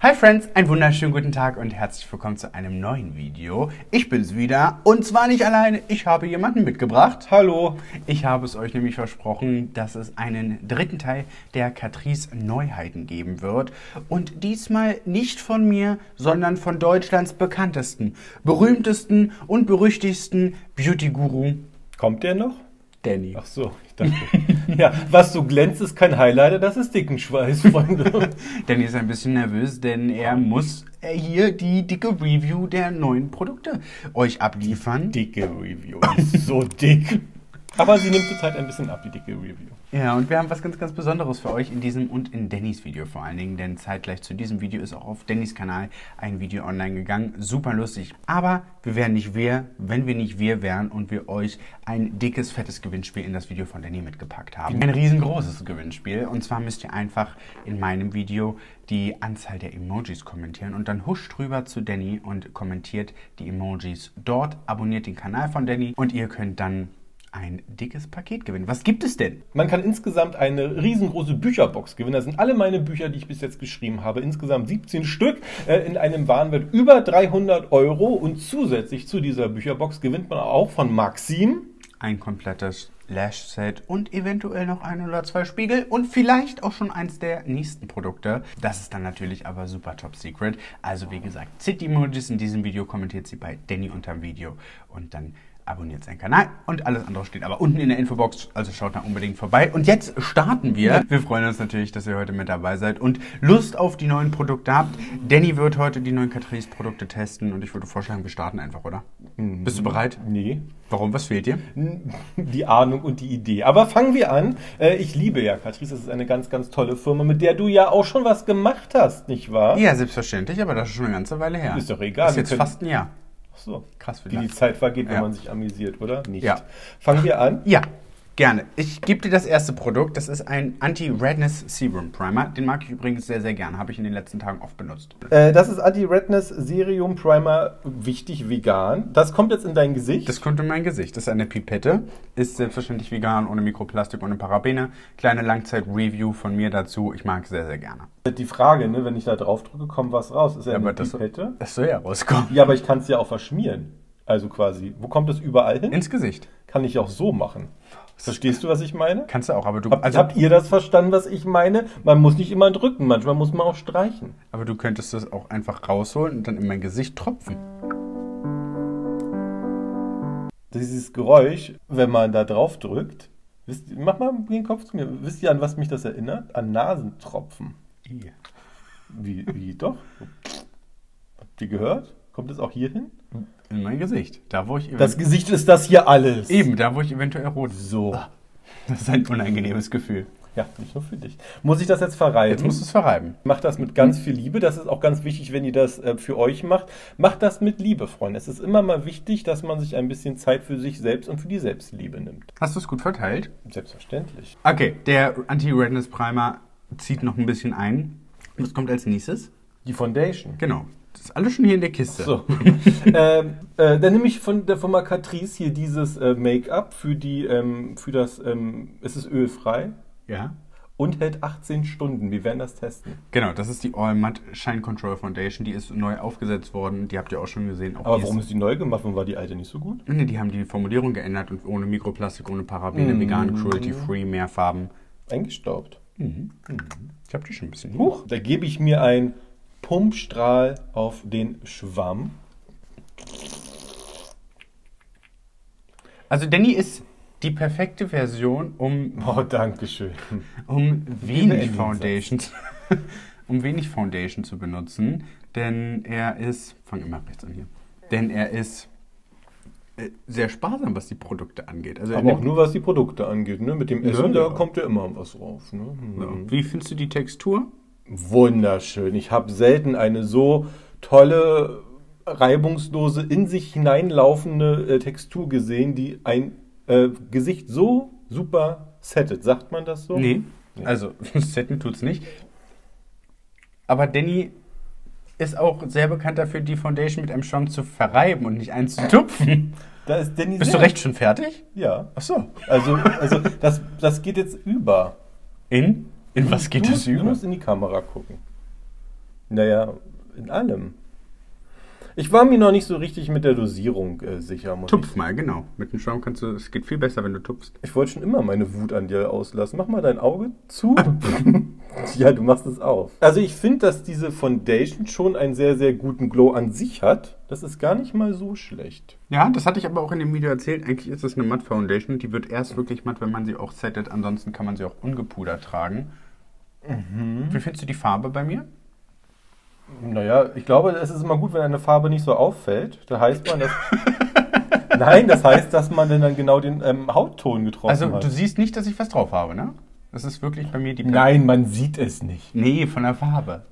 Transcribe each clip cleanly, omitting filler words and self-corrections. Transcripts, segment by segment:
Hi Friends, einen wunderschönen guten Tag und herzlich willkommen zu einem neuen Video. Ich bin's wieder und zwar nicht alleine, ich habe jemanden mitgebracht. Hallo! Ich habe es euch nämlich versprochen, dass es einen dritten Teil der Catrice Neuheiten geben wird. Und diesmal nicht von mir, sondern von Deutschlands bekanntesten, berühmtesten und berüchtigsten Beauty-Guru. Kommt der noch? Danny. Ach so, ich dachte. Ja, was so glänzt, ist kein Highlighter, das ist Dickenschweiß, Freunde. Danny ist ein bisschen nervös, denn er muss hier die dicke Review der neuen Produkte euch abliefern. Dicke Review, die ist so dick. Aber sie nimmt zurzeit ein bisschen ab, die dicke Review. Ja, und wir haben was ganz, ganz Besonderes für euch in diesem und in Dannys Video vor allen Dingen, denn zeitgleich zu diesem Video ist auch auf Dannys Kanal ein Video online gegangen. Super lustig. Aber wir wären nicht wir, wenn wir nicht wir wären und wir euch ein dickes, fettes Gewinnspiel in das Video von Danny mitgepackt haben. Ein riesengroßes Gewinnspiel. Und zwar müsst ihr einfach in meinem Video die Anzahl der Emojis kommentieren und dann huscht rüber zu Danny und kommentiert die Emojis dort, abonniert den Kanal von Danny und ihr könnt dann ein dickes Paket gewinnen. Was gibt es denn? Man kann insgesamt eine riesengroße Bücherbox gewinnen. Das sind alle meine Bücher, die ich bis jetzt geschrieben habe. Insgesamt 17 Stück in einem Warenwert über 300 Euro. Und zusätzlich zu dieser Bücherbox gewinnt man auch von Maxim ein komplettes Lash-Set und eventuell noch ein oder zwei Spiegel und vielleicht auch schon eins der nächsten Produkte. Das ist dann natürlich aber super top secret. Also wie gesagt, zieht die Emojis in diesem Video, kommentiert sie bei Danny unterm Video und dann abonniert seinen Kanal und alles andere steht aber unten in der Infobox, also schaut da unbedingt vorbei. Und jetzt starten wir. Wir freuen uns natürlich, dass ihr heute mit dabei seid und Lust auf die neuen Produkte habt. Danny wird heute die neuen Catrice Produkte testen und ich würde vorschlagen, wir starten einfach, oder? Bist du bereit? Nee. Warum? Was fehlt dir? Die Ahnung und die Idee. Aber fangen wir an. Ich liebe ja Catrice, das ist eine ganz, ganz tolle Firma, mit der du ja auch schon was gemacht hast, nicht wahr? Ja, selbstverständlich, aber das ist schon eine ganze Weile her. Ist doch egal. Das ist jetzt fast ein Jahr. Ach so, krass, wie die Zeit vergeht, wenn man sich amüsiert, oder? Nicht. Ja. Fangen wir an? Ja, gerne. Ich gebe dir das erste Produkt. Das ist ein Anti-Redness Serum Primer. Den mag ich übrigens sehr, sehr gerne. Habe ich in den letzten Tagen oft benutzt. Das ist Anti-Redness Serum Primer, wichtig vegan. Das kommt jetzt in dein Gesicht? Das kommt in mein Gesicht. Das ist eine Pipette. Ist selbstverständlich vegan, ohne Mikroplastik, ohne Parabene. Kleine Langzeit-Review von mir dazu. Ich mag es sehr, sehr gerne. Die Frage, ne, wenn ich da drauf drücke, kommt was raus. Ist ja eine Pipette? Das soll ja rauskommen. Ja, aber ich kann es ja auch verschmieren. Also quasi, wo kommt es überall hin? Ins Gesicht. Kann ich auch so machen. Verstehst du, was ich meine? Kannst du auch, aber du... Habt ihr das verstanden, was ich meine? Man muss nicht immer drücken, manchmal muss man auch streichen. Aber du könntest das auch einfach rausholen und dann in mein Gesicht tropfen. Dieses Geräusch, wenn man da drauf drückt, mach mal den Kopf zu mir. Wisst ihr, an was mich das erinnert? An Nasentropfen. Wie doch? Habt ihr gehört? Kommt es auch hier hin? In mein Gesicht. Da, wo ich das Gesicht ist das hier alles. Eben, da, wo ich eventuell rot. So. Das ist ein unangenehmes Gefühl. Ja, nicht nur für dich. Muss ich das jetzt verreiben? Jetzt musst du es verreiben. Macht das mit ganz viel Liebe. Das ist auch ganz wichtig, wenn ihr das für euch macht. Macht das mit Liebe, Freunde. Es ist immer mal wichtig, dass man sich ein bisschen Zeit für sich selbst und für die Selbstliebe nimmt. Hast du es gut verteilt? Selbstverständlich. Okay, der Anti-Redness Primer zieht noch ein bisschen ein. Was kommt als nächstes? Die Foundation. Genau. Das ist alles schon hier in der Kiste. So. Dann nehme ich von der Firma Catrice hier dieses Make-up für das, es ist ölfrei. Ja. Und hält 18 Stunden. Wir werden das testen. Genau, das ist die All Matte Shine Control Foundation. Die ist neu aufgesetzt worden. Die habt ihr auch schon gesehen. Auch aber warum ist die neu gemacht? Warum war die alte nicht so gut? Nee, die haben die Formulierung geändert und ohne Mikroplastik, ohne Parabene, vegan, cruelty-free, mehr Farben. Eingestaubt. Ich hab die schon ein bisschen. Huch, da gebe ich mir ein Pumpstrahl auf den Schwamm. Also Danny ist die perfekte Version, um Dankeschön. Um wenig Foundation zu benutzen, denn er ist, fang immer rechts an hier, denn er ist sehr sparsam, was die Produkte angeht. Also aber auch nur, was die Produkte angeht. Ne? Mit dem Essen, da kommt ja immer was raus. Ne? So. Wie findest du die Textur? Wunderschön. Ich habe selten eine so tolle, reibungslose, in sich hineinlaufende Textur gesehen, die ein Gesicht so super settet. Sagt man das so? Nee, also setten tut's nicht. Aber Danny ist auch sehr bekannt dafür, die Foundation mit einem Schwamm zu verreiben und nicht einzutupfen. Da ist Danny Bist du recht schon fertig? Ja. Ach so. Also das geht jetzt über. In was geht das über? Du musst in die Kamera gucken. Naja, in allem. Ich war mir noch nicht so richtig mit der Dosierung sicher. Tupf mal, genau. Mit dem Schaum kannst du, es geht viel besser, wenn du tupfst. Ich wollte schon immer meine Wut an dir auslassen. Mach mal dein Auge zu. Ja, du machst es auf. Also ich finde, dass diese Foundation schon einen sehr, sehr guten Glow an sich hat. Das ist gar nicht mal so schlecht. Ja, das hatte ich aber auch in dem Video erzählt. Eigentlich ist es eine Matte Foundation. Die wird erst wirklich matt, wenn man sie auch settet. Ansonsten kann man sie auch ungepudert tragen. Wie findest du die Farbe bei mir? Naja, ich glaube, es ist immer gut, wenn eine Farbe nicht so auffällt. Da heißt man, dass... Nein, das heißt, dass man dann genau den Hautton getroffen hat. Also du siehst nicht, dass ich was drauf habe, ne? Das ist wirklich bei mir die... Nein, man sieht es nicht. Nee, von der Farbe.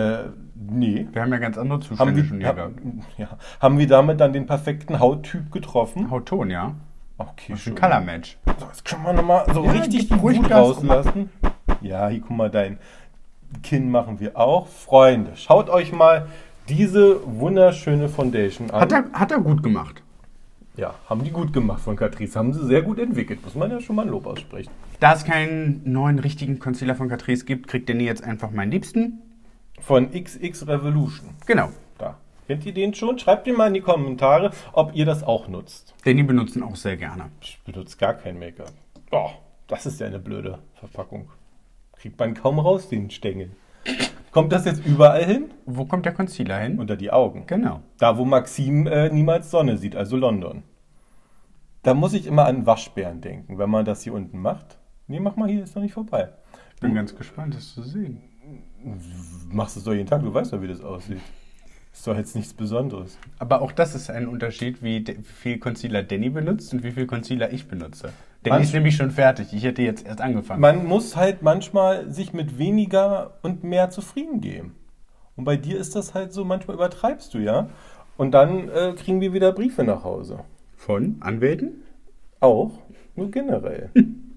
Nee. Wir haben ja ganz andere Zustände schon hier gehabt. Haben wir damit dann den perfekten Hauttyp getroffen? Hautton, ja. Okay, Das ist ein schön. Color Match. So, jetzt können wir nochmal so Ja, richtig gib die ruhig Wut Gas. rauslassen. Ja, hier, guck mal, dein Kinn machen wir auch. Freunde, schaut euch mal diese wunderschöne Foundation an. Hat er gut gemacht. Ja, haben die gut gemacht von Catrice. Haben sie sehr gut entwickelt. Muss man ja schon mal ein Lob aussprechen. Da es keinen neuen richtigen Concealer von Catrice gibt, kriegt Danny jetzt einfach meinen Liebsten. Von XX Revolution. Genau. Da. Kennt ihr den schon? Schreibt mir mal in die Kommentare, ob ihr das auch nutzt. Danny benutzen auch sehr gerne. Ich benutze gar kein Make-up. Oh, das ist ja eine blöde Verpackung. Kriegt man kaum raus, den Stängel. Kommt das jetzt überall hin? Wo kommt der Concealer hin? Unter die Augen. Genau. Da, wo Maxim niemals Sonne sieht, also London. Da muss ich immer an Waschbären denken, wenn man das hier unten macht. Nee, mach mal hier, ist noch nicht vorbei. Ich bin ganz gespannt, das zu sehen. Machst es doch jeden Tag, du weißt doch, wie das aussieht. Ist doch jetzt nichts Besonderes. Aber auch das ist ein Unterschied, wie viel Concealer Danny benutzt und wie viel Concealer ich benutze. Danny ist nämlich schon fertig. Ich hätte jetzt erst angefangen. Man muss halt manchmal sich mit weniger und mehr zufrieden geben. Und bei dir ist das halt so, manchmal übertreibst du, ja. Und dann kriegen wir wieder Briefe nach Hause. Von Anwälten? Auch, nur generell.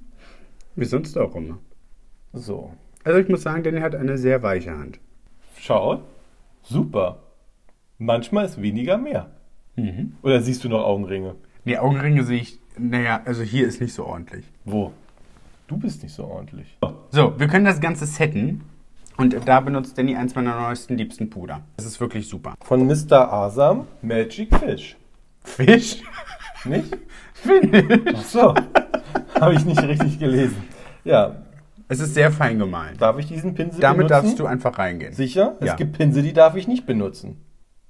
Wie sonst auch immer. So. Also ich muss sagen, Danny hat eine sehr weiche Hand. Schau, super. Manchmal ist weniger mehr. Oder siehst du noch Augenringe? Die Augenringe sehe ich, naja, also hier ist nicht so ordentlich. Wo? Du bist nicht so ordentlich. So, wir können das Ganze setten. Und da benutzt Danny eins meiner neuesten, liebsten Puder. Das ist wirklich super. Von Mr. Asam, Magic Fish. Fisch? Nicht? Finish. Ach so. Habe ich nicht richtig gelesen. Ja. Es ist sehr fein gemahlen. Darf ich diesen Pinsel Damit benutzen? darfst du einfach reingehen. Sicher? Ja. Es gibt Pinsel, die darf ich nicht benutzen.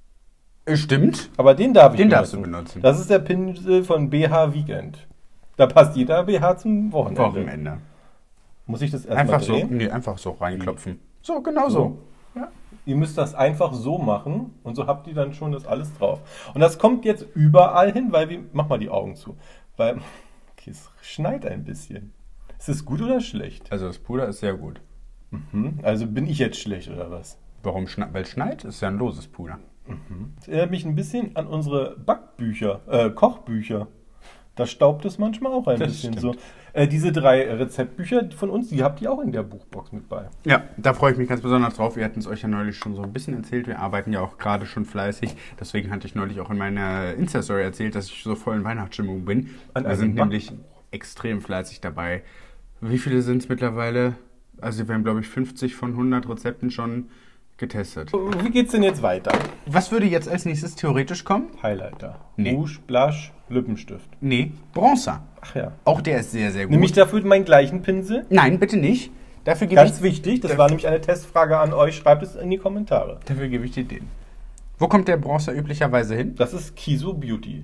Stimmt. Aber den darf ich Den benutzen. darfst du benutzen. Das ist der Pinsel von BH Weekend. Da passt jeder BH zum Wochenende. Muss ich das erstmal Einfach so, drehen? nee, einfach so reinklopfen. So, genau so. Ja. Ihr müsst das einfach so machen und so habt ihr dann schon das alles drauf. Und das kommt jetzt überall hin, weil wir... Mach mal die Augen zu. Weil... Okay, es schneit ein bisschen. Ist es gut oder schlecht? Also das Puder ist sehr gut. Also bin ich jetzt schlecht oder was? Warum schneit? Weil es schneit, ist ja ein loses Puder. Das erinnert mich ein bisschen an unsere Backbücher, Kochbücher. Da staubt es manchmal auch ein Das bisschen stimmt. so. Diese 3 Rezeptbücher von uns, die habt ihr auch in der Buchbox mit bei. Ja, da freue ich mich ganz besonders drauf. Wir hatten es euch ja neulich schon so ein bisschen erzählt. Wir arbeiten ja auch gerade schon fleißig. Deswegen hatte ich neulich auch in meiner Insta-Story erzählt, dass ich so voll in Weihnachtsstimmung bin. An Wir einem sind Back- nämlich extrem fleißig dabei. Wie viele sind es mittlerweile? Also wir haben, glaube ich, 50 von 100 Rezepten schon getestet. Wie geht's denn jetzt weiter? Was würde jetzt als nächstes theoretisch kommen? Highlighter. Nee. Rouge, Blush, Lippenstift. Nee, Bronzer. Ach ja. Auch der ist sehr, sehr gut. Nehme ich dafür meinen gleichen Pinsel? Nein, bitte nicht. Dafür gebe Ganz ich, wichtig, das war nämlich eine Testfrage an euch. Schreibt es in die Kommentare. dafür gebe ich dir den. Wo kommt der Bronzer üblicherweise hin? Das ist Kiso Beauty.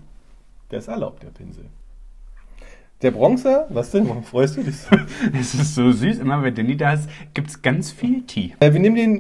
Der ist erlaubt, der Pinsel. Der Bronzer, was denn? Warum freust du dich so? Es ist so süß. Immer wenn Danny da ist, gibt es ganz viel Tee. Wir nehmen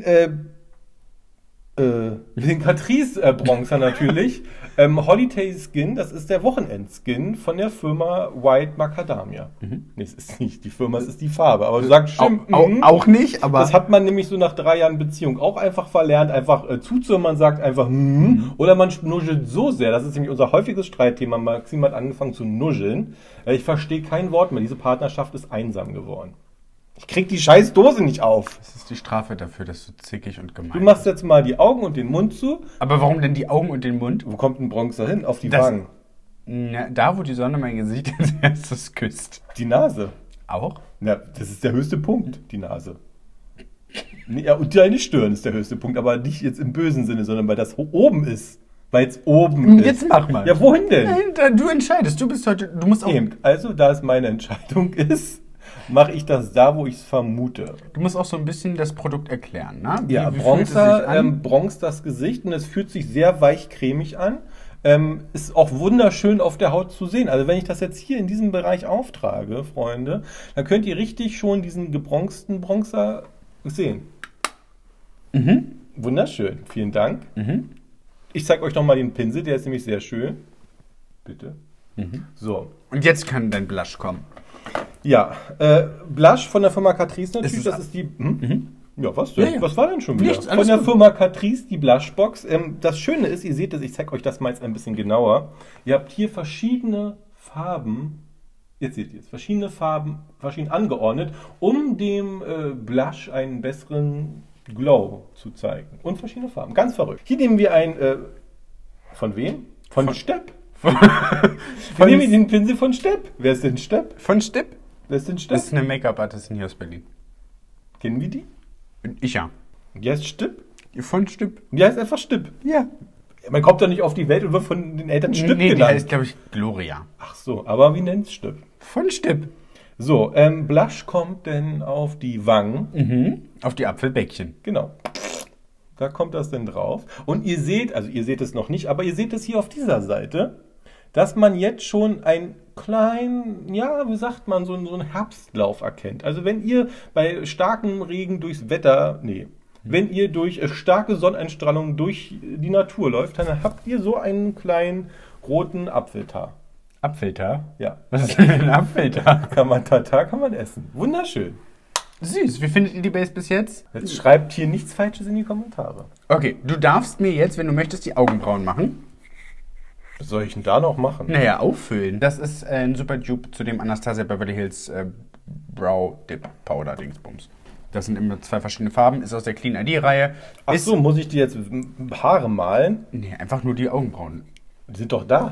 den Catrice Bronzer natürlich. Holiday Skin, das ist der Wochenend-Skin von der Firma White Macadamia. Nee, es ist nicht die Firma, es ist die Farbe. Aber du sagst schon, Auch nicht, aber... das hat man nämlich so nach 3 Jahren Beziehung auch einfach verlernt, einfach zuzuhören. Man sagt einfach oder man nuschelt so sehr. Das ist nämlich unser häufiges Streitthema. Maxim hat angefangen zu nuscheln. Ich verstehe kein Wort mehr. Diese Partnerschaft ist einsam geworden. Ich krieg die scheiß Dose nicht auf. Das ist die Strafe dafür, dass du zickig und gemein Du machst jetzt mal die Augen und den Mund zu. Aber warum denn die Augen und den Mund? Wo kommt ein Bronzer hin? Auf die Das- Wangen. Na, da, wo die Sonne mein Gesicht als erstes küsst. Die Nase. Auch? Na, das ist der höchste Punkt, die Nase. Nee, ja, und deine Stirn ist der höchste Punkt, aber nicht jetzt im bösen Sinne, sondern weil das oben ist. Weil es oben ist. Jetzt mach mal. Ja, wohin denn? Nein, du entscheidest. Du bist heute, du musst auch, Eben. Also, da es meine Entscheidung ist, mache ich das da, wo ich es vermute. du musst auch so ein bisschen das Produkt erklären, ne? Ja, wie fühlt es sich an? bronzt das Gesicht und es fühlt sich sehr weich-cremig an. Ist auch wunderschön auf der Haut zu sehen. Also wenn ich das jetzt hier in diesem Bereich auftrage, Freunde, dann könnt ihr richtig schon diesen gebronzten Bronzer sehen. Wunderschön, vielen Dank. Ich zeige euch nochmal den Pinsel, der ist nämlich sehr schön. Bitte. So. Und jetzt kann dein Blush kommen. Ja, Blush von der Firma Catrice natürlich, Ist das ist die... Ja, was denn? Ja, ja. Was war denn schon wieder? Nichts, alles von der gut. Firma Catrice, die Blushbox. Das Schöne ist, ihr seht das, ich zeige euch das mal jetzt ein bisschen genauer. Ihr habt hier verschiedene Farben, jetzt seht ihr es, verschiedene Farben, verschieden angeordnet, um dem Blush einen besseren Glow zu zeigen. Und verschiedene Farben, ganz verrückt. Hier nehmen wir ein, von wem? Von Stepp. Wir nehmen den Pinsel von Stepp. Wer ist denn Stepp? Von Stipp? Wer ist denn Stepp? Das ist eine Make-up-Artistin hier aus Berlin. Kennen wir die? Ich ja. Die heißt Stipp? Von Stipp? Die heißt einfach Stipp. Ja. Man kommt doch nicht auf die Welt und wird von den Eltern Stipp Nee, die genannt. heißt, glaube ich, Gloria. Ach so, aber wie nennt's Stipp? Von Stipp. So, Blush kommt denn auf die Wangen. Auf die Apfelbäckchen. Genau. Da kommt das denn drauf. Und ihr seht, also ihr seht es noch nicht, aber ihr seht es hier auf dieser Seite, dass man jetzt schon einen kleinen, ja, wie sagt man, so einen Herbstlauf erkennt. Also wenn ihr bei starkem Regen durchs Wetter, wenn ihr durch starke Sonneneinstrahlung durch die Natur läuft, dann habt ihr so einen kleinen roten Apfeltar. Apfeltar? Ja. Was ist denn ein Apfeltar? Kann man essen. Wunderschön. Süß. Wie findet ihr die Base bis jetzt? Jetzt schreibt hier nichts Falsches in die Kommentare. Okay, du darfst mir jetzt, wenn du möchtest, die Augenbrauen machen. Was soll ich denn da noch machen? Naja, auffüllen. Das ist ein super Dupe zu dem Anastasia Beverly Hills Brow Dip Powder Dingsbums. Das sind immer 2 verschiedene Farben, ist aus der Clean ID-Reihe. Ach so, muss ich die jetzt Haare malen? Nee, einfach nur die Augenbrauen. Die sind doch da.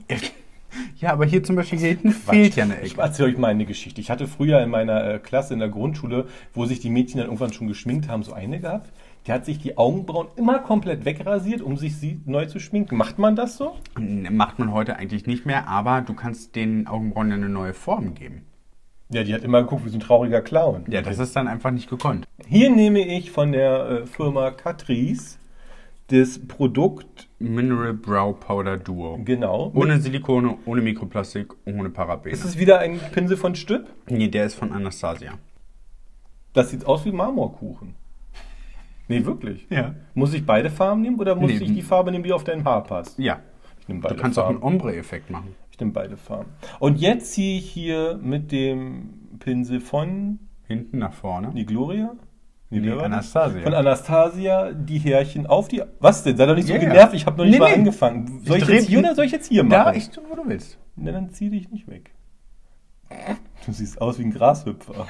Ja, aber hier zum Beispiel hier hinten fehlt ja eine Ich Ecke. erzähle euch mal eine Geschichte. Ich hatte früher in meiner Klasse in der Grundschule, wo sich die Mädchen dann irgendwann schon geschminkt haben, so eine gehabt. Die hat sich die Augenbrauen immer komplett wegrasiert, um sich sie neu zu schminken. Macht man das so? Macht man heute eigentlich nicht mehr, aber du kannst den Augenbrauen ja eine neue Form geben. Ja, die hat immer geguckt wie so ein trauriger Clown. Ja, das ist dann einfach nicht gekonnt. Hier nehme ich von der Firma Catrice das Produkt, Mineral Brow Powder Duo. genau. Ohne Silikone, ohne Mikroplastik, ohne Parabene. Ist es wieder ein Pinsel von Stipp? Nee, der ist von Anastasia. Das sieht aus wie Marmorkuchen. Nee, wirklich. Ja. Muss ich beide Farben nehmen oder muss Nee. ich die Farbe nehmen, die auf dein Haar passt? Ja. Ich nehme Du beide kannst auch Farben. einen Ombre-Effekt machen. Ich nehme beide Farben. Und jetzt ziehe ich hier mit dem Pinsel von Hinten nach vorne. die Gloria? Nee, wer war das? Anastasia. Von Anastasia die Härchen auf die... Was denn? Sei doch nicht so Ja, ja. genervt, ich habe noch nicht Nee, mal nee. angefangen. Soll ich dreh- jetzt hier oder soll ich jetzt hier machen? Da, ich tue, wo du willst. Na, dann zieh dich nicht weg. Du siehst aus wie ein Grashüpfer.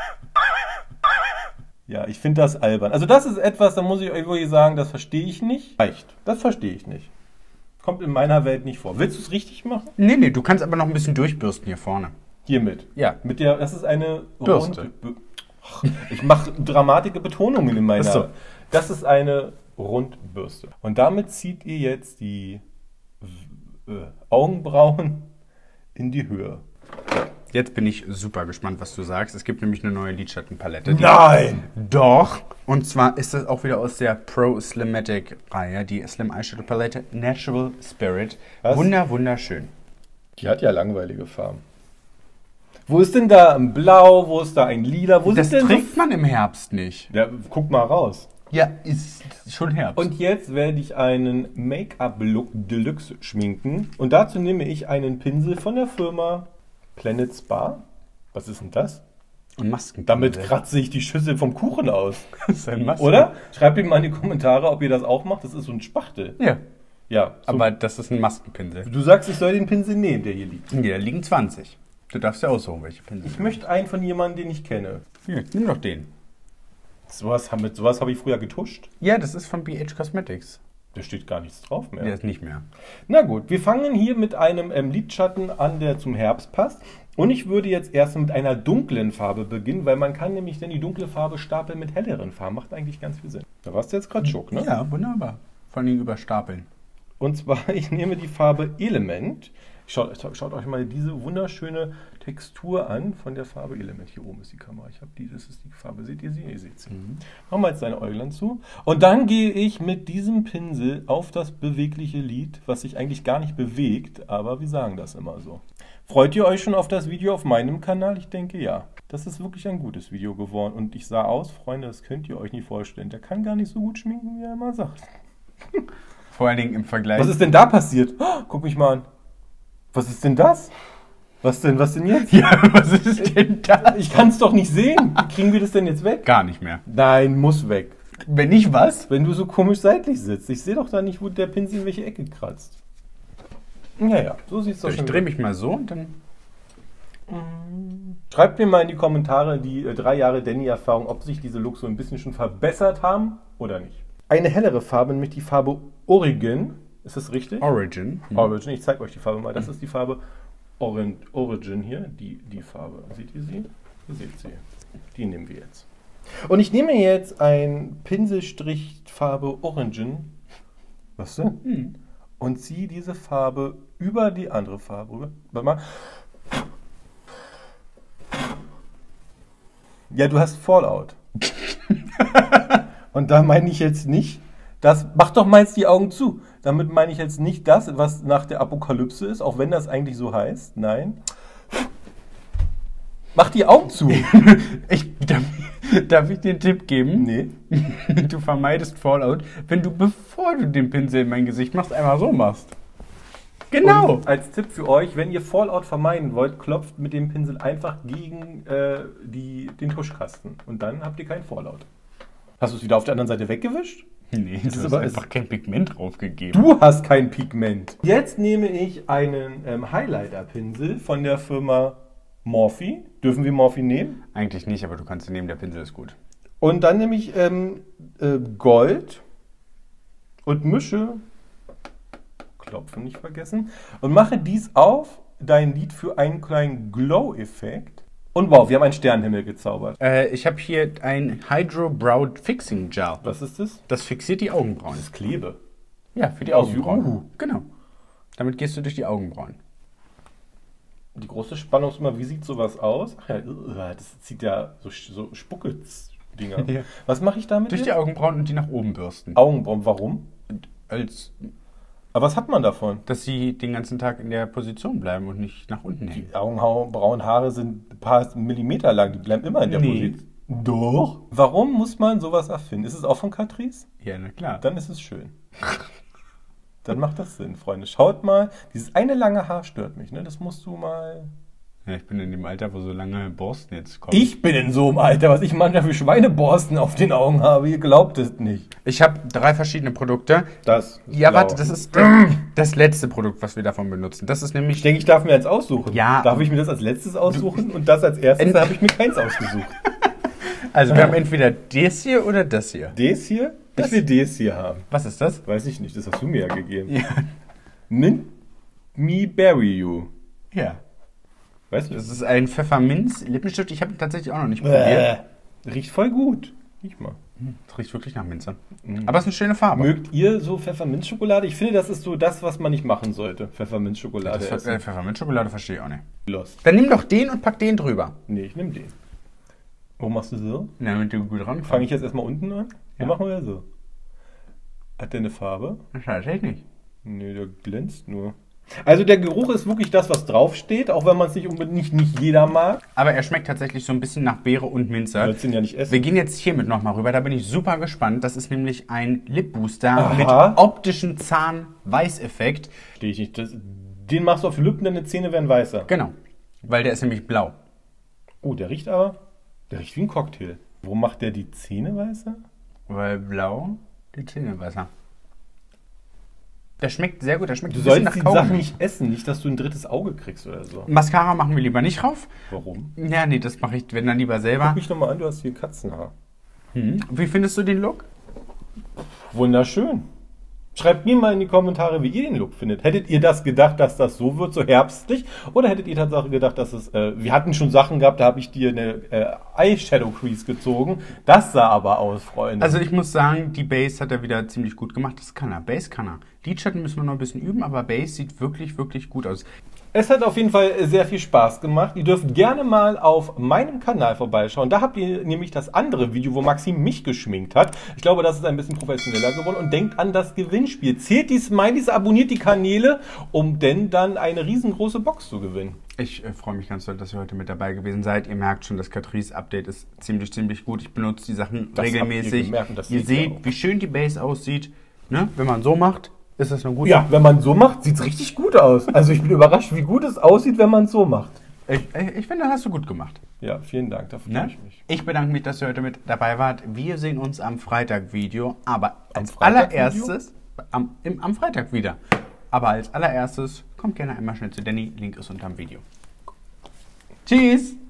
Ja, ich finde das albern. Also das ist etwas, da muss ich euch wirklich sagen, das verstehe ich nicht. Reicht. Das verstehe ich nicht. Kommt in meiner Welt nicht vor. Willst du es richtig machen? Nee, du kannst aber noch ein bisschen durchbürsten hier vorne. Hiermit. Ja. Mit der, das ist eine Bürste. Ach, ich mache dramatische Betonungen in meiner. Ach so. Das ist eine Rundbürste. Und damit zieht ihr jetzt die Augenbrauen in die Höhe. Jetzt bin ich super gespannt, was du sagst. Es gibt nämlich eine neue Lidschattenpalette. Nein! Doch! Und zwar ist das auch wieder aus der Pro Slimatic Reihe, die Slim Eyeshadow Palette Natural Spirit. Was? Wunderschön. Die hat ja langweilige Farben. Wo ist denn da ein Blau? Wo ist da ein Lila? Wo Das sind denn trägt man im Herbst nicht. Ja, guck mal raus. Ja, ist schon Herbst. Und jetzt werde ich einen Make-up-Look Deluxe schminken. Und dazu nehme ich einen Pinsel von der Firma Planet Spa. Was ist denn das? Und Masken. Damit kratze ich die Schüssel vom Kuchen aus. Das ist ein Masken. Oder? Schreibt mir mal in die Kommentare, ob ihr das auch macht. Das ist so ein Spachtel. Ja. Ja. So. Aber das ist ein Maskenpinsel. Du sagst, ich soll den Pinsel nehmen, der hier liegt. Nee, da liegen 20. Du darfst ja aussuchen, welche Pinsel. Ich möchte einen von jemandem, den ich kenne. Hier, nimm doch den. Mit sowas habe ich früher getuscht. Ja, das ist von BH Cosmetics. Da steht gar nichts drauf mehr. Der ist nicht mehr. Na gut, wir fangen hier mit einem Lidschatten an, der zum Herbst passt. Und ich würde jetzt erst mit einer dunklen Farbe beginnen, weil man kann nämlich dann die dunkle Farbe stapeln mit helleren Farben. Macht eigentlich ganz viel Sinn. Da warst du jetzt gerade schock, ne? Ja, wunderbar. Vor allem überstapeln. Und zwar, ich nehme die Farbe Element. Schaut euch mal diese wunderschöne Textur an von der Farbe Element. Hier oben ist die Kamera. Ich habe die, das ist die Farbe. Seht ihr sie? Ihr seht sie. Machen wir jetzt deine Äuglein zu. Und dann gehe ich mit diesem Pinsel auf das bewegliche Lid, was sich eigentlich gar nicht bewegt, aber wir sagen das immer so. Freut ihr euch schon auf das Video auf meinem Kanal? Ich denke, ja. Das ist wirklich ein gutes Video geworden. Und ich sah aus, Freunde, das könnt ihr euch nicht vorstellen. Der kann gar nicht so gut schminken, wie er immer sagt. Vor allen Dingen im Vergleich. Was ist denn da passiert? Oh, guck mich mal an. Was ist denn das? Was denn jetzt? Ja, was ist denn da? Ich kann es doch nicht sehen. Wie kriegen wir das denn jetzt weg? Gar nicht mehr. Nein, muss weg. Wenn nicht, was? Wenn du so komisch seitlich sitzt. Ich sehe doch da nicht, wo der Pinsel in welche Ecke kratzt. Ja, so sieht es doch Ich schon drehe mich mal so und dann... Schreibt mir mal in die Kommentare die 3 Jahre Danny-Erfahrung, ob sich diese Looks so ein bisschen schon verbessert haben oder nicht. Eine hellere Farbe, nämlich die Farbe Origin. Ist das richtig? Origin. Origin, ich zeige euch die Farbe mal. Das ist die Farbe Origin hier, die Farbe. Seht ihr sie? Ihr seht sie. Die nehmen wir jetzt. Und ich nehme jetzt ein Pinselstrich Farbe Origin. Was denn? Und ziehe diese Farbe über die andere Farbe rüber. Warte mal. Ja, du hast Fallout. Und da meine ich jetzt nicht, mach doch mal jetzt die Augen zu. Damit meine ich jetzt nicht das, was nach der Apokalypse ist, auch wenn das eigentlich so heißt. Nein. Mach die Augen zu. Darf ich dir einen Tipp geben? Nee. Du vermeidest Fallout, wenn du, bevor du den Pinsel in mein Gesicht machst, einfach so machst. Genau. Und als Tipp für euch, wenn ihr Fallout vermeiden wollt, klopft mit dem Pinsel einfach gegen den Tuschkasten. Und dann habt ihr keinen Fallout. Hast du es wieder auf der anderen Seite weggewischt? Nee, du hast einfach kein Pigment draufgegeben. Du hast kein Pigment. Jetzt nehme ich einen Highlighter-Pinsel von der Firma Morphe. Dürfen wir Morphe nehmen? Eigentlich nicht, aber du kannst ihn nehmen, der Pinsel ist gut. Und dann nehme ich Gold und mische, Klopfen nicht vergessen, und mache dies auf dein Lid für einen kleinen Glow-Effekt. Und wow, wir haben einen Sternenhimmel gezaubert. Ich habe hier ein Hydro Brow Fixing Gel. Was ist das? Das fixiert die Augenbrauen. Das ist Klebe. Ja, für die Aus Augenbrauen. Genau. Damit gehst du durch die Augenbrauen. Die große Spannung ist immer, wie sieht sowas aus? Ach ja, das zieht ja so Spucke-Dinger. Ja. Was mache ich damit Durch die Augenbrauen und die nach oben bürsten. Augenbrauen, warum? Aber was hat man davon? Dass sie den ganzen Tag in der Position bleiben und nicht nach unten hängen. Die Augenbrauen Haare sind ein paar Millimeter lang, die bleiben immer in der Position. Doch. Warum muss man sowas erfinden? Ist es auch von Catrice? Ja, na klar. Dann ist es schön. Dann macht das Sinn, Freunde. Schaut mal, dieses eine lange Haar stört mich, ne? Das musst du mal... Ja, ich bin in dem Alter, wo so lange Borsten jetzt kommen. Ich bin in so einem Alter, was ich manchmal für Schweineborsten auf den Augen habe. Ihr glaubt es nicht. Ich habe 3 verschiedene Produkte. Das ist Ja, blau. warte, das ist das letzte Produkt, was wir davon benutzen. Das ist nämlich... Ich denke, ich darf mir eins aussuchen. Ja. Darf ich mir das als letztes aussuchen und das als erstes? Da habe ich mir keins ausgesucht. Also wir haben entweder das hier oder das hier. Das hier? Ich will das hier haben. Was ist das? Weiß ich nicht, das hast du mir ja gegeben. Ja. Mint Me Berry You. Ja. Weißt du? Das ist ein Pfefferminz-Lippenstift. Ich habe ihn tatsächlich auch noch nicht probiert. Riecht voll gut. Riech mal. Das riecht wirklich nach Minze. Aber es ist eine schöne Farbe. Mögt ihr so Pfefferminzschokolade? Ich finde, das ist so das, was man nicht machen sollte. Pfefferminzschokolade essen. Pfefferminzschokolade verstehe ich auch nicht. Los. Dann nimm doch den und pack den drüber. Nee, ich nehme den. Warum machst du so? Damit du gut rankommst. Fange ich jetzt erstmal unten an? Ja. Dann machen wir ja so. Hat der eine Farbe? Das weiß ich nicht. Nee, der glänzt nur. Also der Geruch ist wirklich das, was draufsteht, auch wenn man es nicht unbedingt nicht jeder mag. Aber er schmeckt tatsächlich so ein bisschen nach Beere und Minze. Du willst ihn ja nicht essen. Wir gehen jetzt hiermit nochmal rüber, da bin ich super gespannt. Das ist nämlich ein Lip-Booster Aha. mit optischen Zahn-Weiß-Effekt. Verstehe ich nicht. Den machst du auf die Lippen, deine Zähne werden weißer. Genau, weil der ist nämlich blau. Oh, der riecht wie ein Cocktail. Warum macht der die Zähne weißer? Weil blau die Zähne besser. Der schmeckt sehr gut, der schmeckt Du ein bisschen sollst nach die Sachen Kaugummi. nicht essen, nicht, dass du ein drittes Auge kriegst oder so. Mascara machen wir lieber nicht rauf. Warum? Ja, nee, das mache ich, wenn dann lieber selber. Guck mich nochmal an, du hast hier Katzenhaar. Wie findest du den Look? Wunderschön. Schreibt mir mal in die Kommentare, wie ihr den Look findet. Hättet ihr das gedacht, dass das so wird, so herbstlich? Oder hättet ihr tatsächlich gedacht, dass es... wir hatten schon Sachen gehabt, da habe ich dir eine Eyeshadow Crease gezogen. Das sah aber aus, Freunde. Also ich muss sagen, die Base hat er wieder ziemlich gut gemacht. Das kann er. Base kann er. Lidschatten müssen wir noch ein bisschen üben, aber Base sieht wirklich, wirklich gut aus. Es hat auf jeden Fall sehr viel Spaß gemacht. Ihr dürft gerne mal auf meinem Kanal vorbeischauen. Da habt ihr nämlich das andere Video, wo Maxim mich geschminkt hat. Ich glaube, das ist ein bisschen professioneller geworden. Und denkt an das Gewinnspiel. Zählt die Smileys, abonniert die Kanäle, um denn dann eine riesengroße Box zu gewinnen. Ich freue mich ganz doll, dass ihr heute mit dabei gewesen seid. Ihr merkt schon, das Catrice Update ist ziemlich gut. Ich benutze die Sachen regelmäßig. Ihr seht, wie schön die Base aussieht. Ne? Wenn man so macht, ist das eine gute... Ja, wenn man so macht, sieht es richtig gut aus. Also ich bin überrascht, wie gut es aussieht, wenn man es so macht. Ich finde, das hast du gut gemacht. Ja, vielen Dank, dafür freue ich mich. Ich bedanke mich, dass ihr heute mit dabei wart. Wir sehen uns am Freitag-Video, aber als allererstes... Am Freitag wieder. Aber als allererstes, kommt gerne einmal schnell zu Danny, Link ist unter dem Video. Tschüss!